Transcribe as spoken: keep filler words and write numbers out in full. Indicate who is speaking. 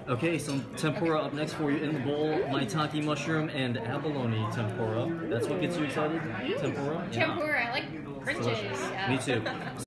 Speaker 1: Okay, some tempura up next for you in the bowl. Maitake mushroom and abalone tempura. That's what gets you excited? Tempura?
Speaker 2: Tempura, I like crunches. Yeah.
Speaker 1: Me too.